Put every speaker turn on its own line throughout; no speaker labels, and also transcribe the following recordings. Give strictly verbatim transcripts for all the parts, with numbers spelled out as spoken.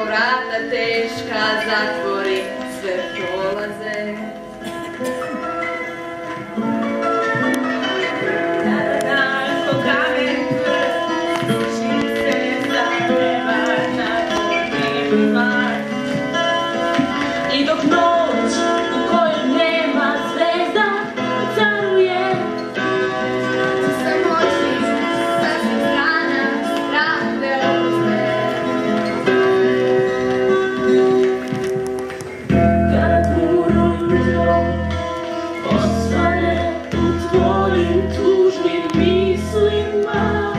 vrata teška zatvori, sve prolaze.
I dok noć u kojoj nema zvezda caruje,
Sa moći, sa svih strana, strah preuzme.
kada puno južno osvane u tvojim tužnim mislima,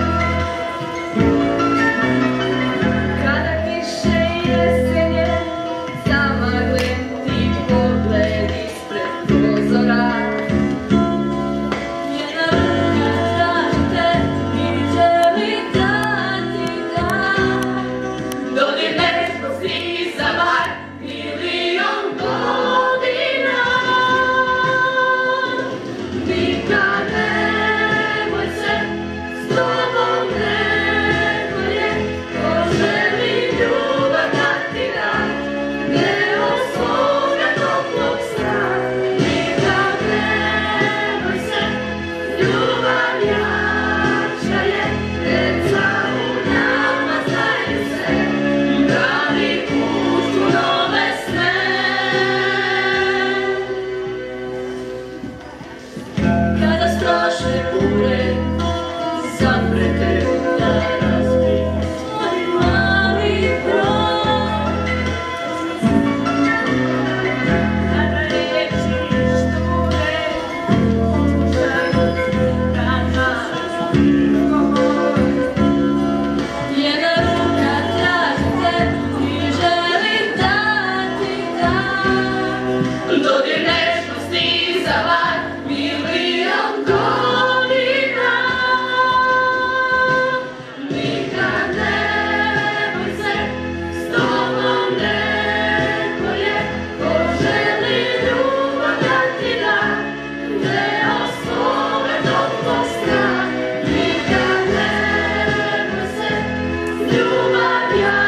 Kada kiše i jesenje, zamaglim ti pogled ispred prozora.
jedna ruka traži te i želi da ti da dodir nežnosti za bar milion godina. Nikad nemoj se s tobom neko je ko želi ljubav da ti da, deo svoga toplog sna. Nikad nemoj se, ljubav jača je, deca u nama znaju se, pravi put u nove sne. Kada strašne bure zaprete da razbiju tvoj mali brod, kada reči šture pokušaju da nas izgovore, jedna ruka traži te i želi da ti da dodir nežnosti za bar milion godina. Nikad nemoj se, s tobom neko je ko želi ljubav da ti da, deo svoga toplog sna. Nikad nemoj se, ljubav jača